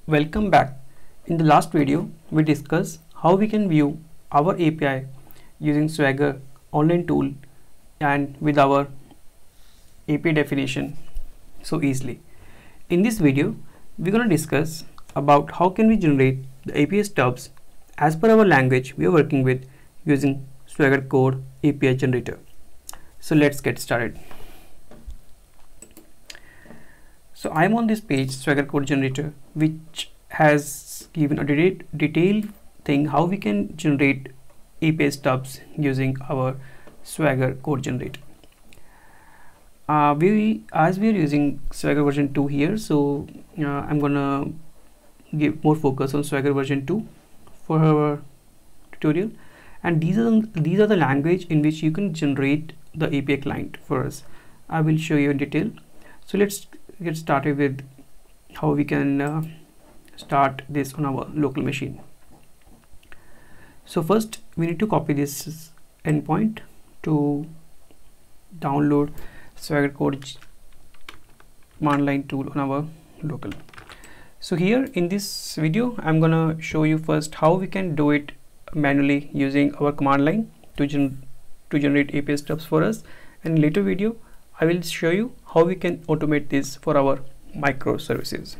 Welcome back. In the last video, we discussed how we can view our API using Swagger online tool and with our API definition so easily. In this video, we're going to discuss about how can we generate the API stubs as per our language we are working with using Swagger Code API generator. So let's get started. So I'm on this page, Swagger Code Generator, which has given a detailed thing how we can generate API stubs using our Swagger Code Generator. As we are using Swagger version 2 here, so I'm gonna give more focus on Swagger version 2 for our tutorial, and these are the language in which you can generate the API client for us. I will show you in detail. So let's get started with how we can start this on our local machine. So first we need to copy this endpoint to download Swagger Code command line tool on our local. So here in this video I'm gonna show you first how we can do it manually using our command line to generate API stubs for us, and in later video I will show you how we can automate this for our microservices.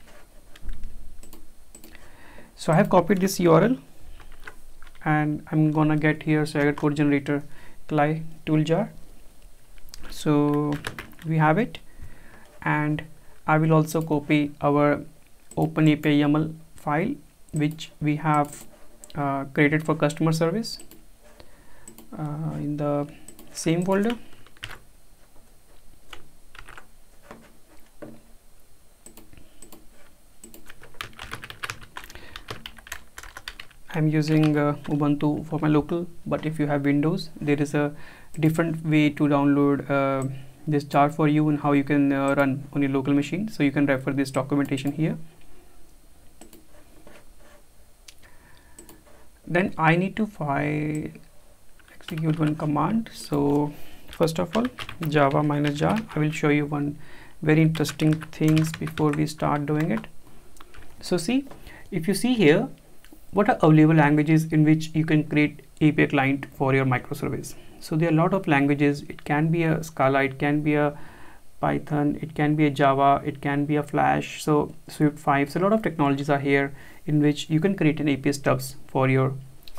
So I have copied this URL and I'm gonna get here Swagger Code Generator CLI tool jar. So we have it, and I will also copy our OpenAPI YAML file which we have created for customer service in the same folder. I'm using Ubuntu for my local, but if you have Windows, there is a different way to download this jar for you and how you can run on your local machine. So you can refer this documentation here. Then I need to execute one command. So first of all, java -jar. I will show you one very interesting things before we start doing it. So see, if you see here, what are available languages in which you can create API client for your microservice. So there are a lot of languages. It can be a Scala, it can be a Python, it can be a Java, it can be a Flash, so Swift 5. So a lot of technologies are here in which you can create an API stubs for your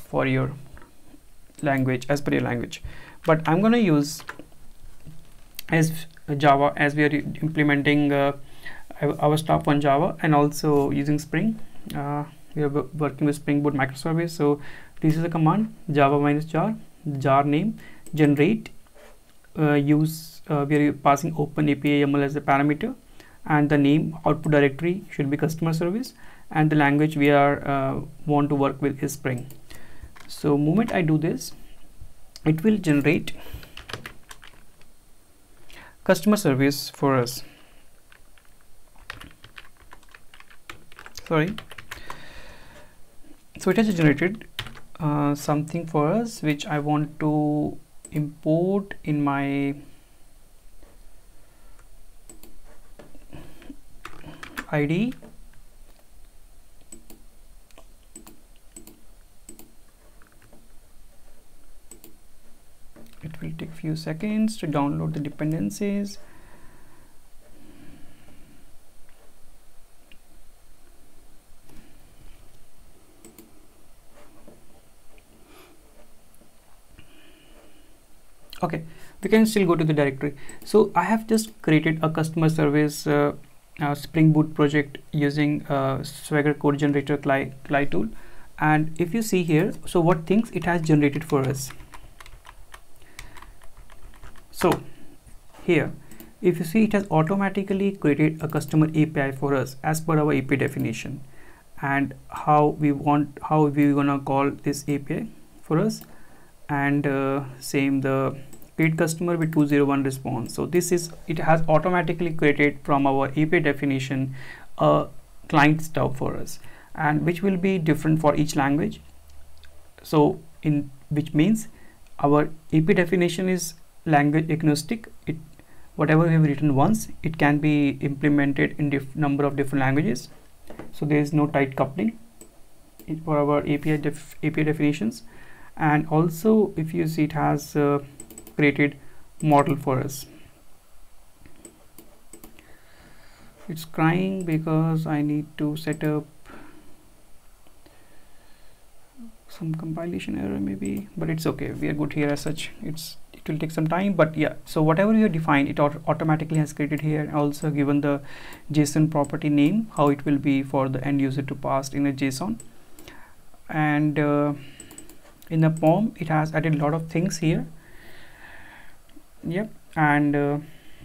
language as per your language. But I'm gonna use as Java, as we are implementing our stuff on Java and also using Spring. We are working with Spring Boot microservice. So this is a command, java -jar, jar name, generate, we are passing OpenAPI YAML as a parameter, and the name output directory should be customer service, and the language we are want to work with is Spring. So moment I do this, it will generate customer service for us. Sorry. So it has generated something for us which I want to import in my IDE. It will take few seconds to download the dependencies. Okay, we can still go to the directory. So I have just created a customer service Spring Boot project using Swagger Code Generator CLI tool, and if you see here, so what things it has generated for us. So here, if you see, it has automatically created a customer API for us as per our API definition, and how we gonna call this API for us, and same the create customer with 201 response. So this is, it has automatically created from our API definition a client stub for us, and which will be different for each language. So which means our API definition is language agnostic. Whatever we have written once, it can be implemented in number of different languages. so there is no tight coupling for our API definitions. And also if you see, it has created model for us. It's crying because I need to set up some compilation error maybe, but it's okay, we are good here as such. It will take some time, but yeah, so whatever you have defined, it automatically has created here, and also given the JSON property name, how it will be for the end user to pass in a JSON. And in the POM, it has added a lot of things here. Yep. And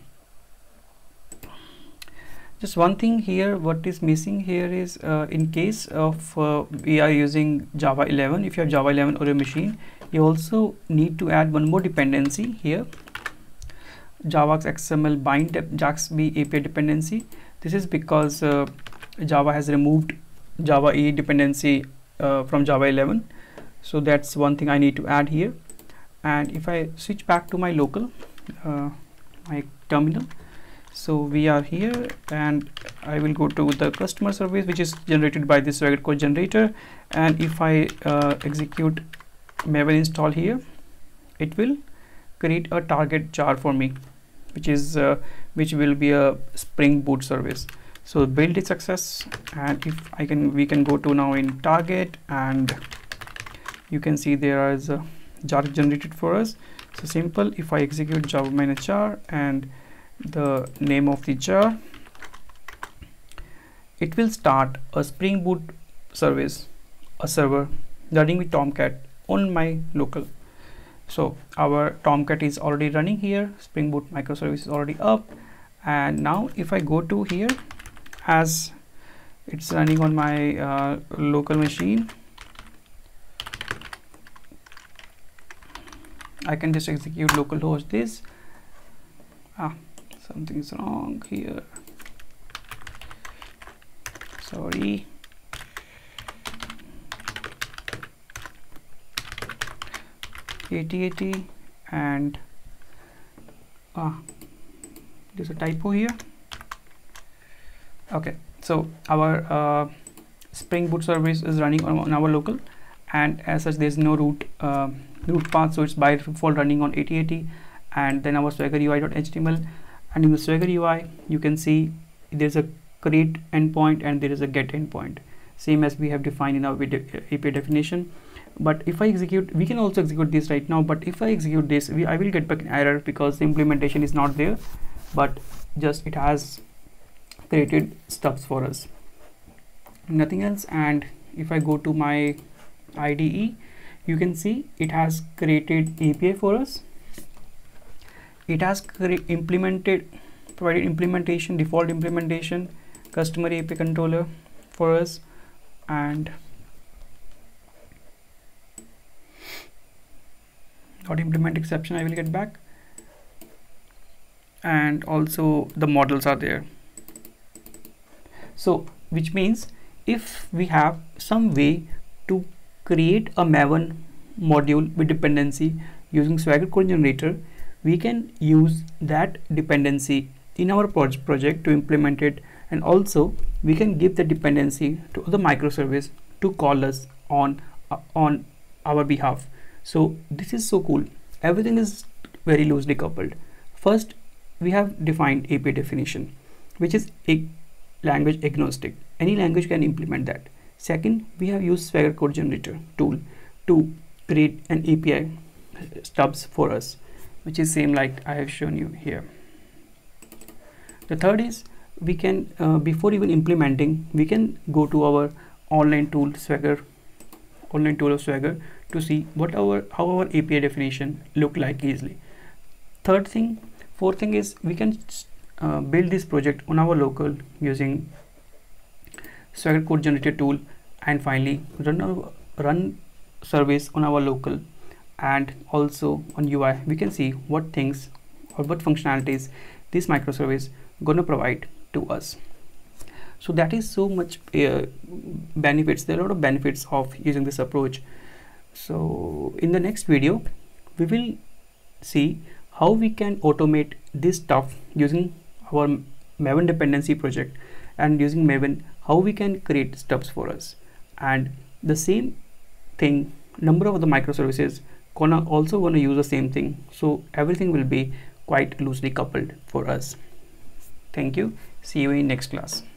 just one thing here, what is missing here is in case of we are using Java 11, if you have Java 11 or a machine, you also need to add one more dependency here, Javax XML bind JAX-B API dependency. This is because Java has removed Java EE dependency from Java 11, so that's one thing I need to add here. And if I switch back to my local my terminal, so we are here, and I will go to the customer service, which is generated by this Swagger code generator. And if I execute Maven install here, it will create a target jar for me, which is which will be a Spring Boot service. So build is success, and if I can, we can go to now in target, and you can see there is a jar generated for us. So simple, if I execute java -jar and the name of the jar, it will start a Spring Boot service, a server running with Tomcat on my local. So our Tomcat is already running here, Spring Boot microservice is already up. And now if I go to here, as it's running on my local machine, I can just execute localhost this. Something is wrong here, sorry. (8080) and there's a typo here. Okay, so our Spring Boot service is running on our local, and as such there's no root path, so it's by default running on 8080. And then our Swagger UI.html, and in the Swagger UI you can see there's a create endpoint and there is a get endpoint, same as we have defined in our API definition. But if I execute, we can also execute this right now, but if I execute this, I will get back an error because the implementation is not there, but just it has created stubs for us, nothing else. And if I go to my IDE, you can see it has created API for us. It has provided implementation, default implementation, customer API controller for us, and not implement exception, I will get back. And also the models are there. So which means if we have some way to create a Maven module with dependency using Swagger code generator, we can use that dependency in our project to implement it, and also we can give the dependency to the microservice to call us on our behalf. So this is so cool. Everything is very loosely coupled. First, we have defined API definition, which is a language agnostic. Any language can implement that. Second, we have used Swagger code generator tool to create an API stubs for us, which is same like I have shown you here. The third is we can before even implementing, we can go to our online tool of Swagger to see how our API definition look like easily. Fourth thing is we can build this project on our local using Swagger code generator tool, and finally run service on our local. And also on UI we can see what things or what functionalities this microservice gonna provide to us. So that is so much benefits. There are a lot of benefits of using this approach. So in the next video we will see how we can automate this stuff using our Maven dependency project, and using Maven how we can create stubs for us. And the same thing, number of the microservices also gonna use the same thing, so everything will be quite loosely coupled for us. Thank you. See you in next class.